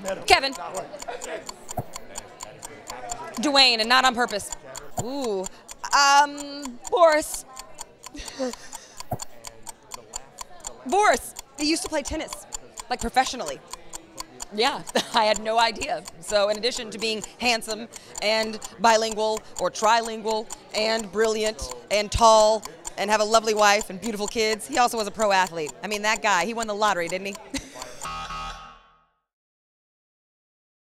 Kevin. Dwayne, and not on purpose. Ooh. Boris. Boris. He used to play tennis, like professionally. Yeah, I had no idea. So in addition to being handsome and bilingual or trilingual and brilliant and tall and have a lovely wife and beautiful kids, he also was a pro athlete. I mean, that guy, he won the lottery, didn't he?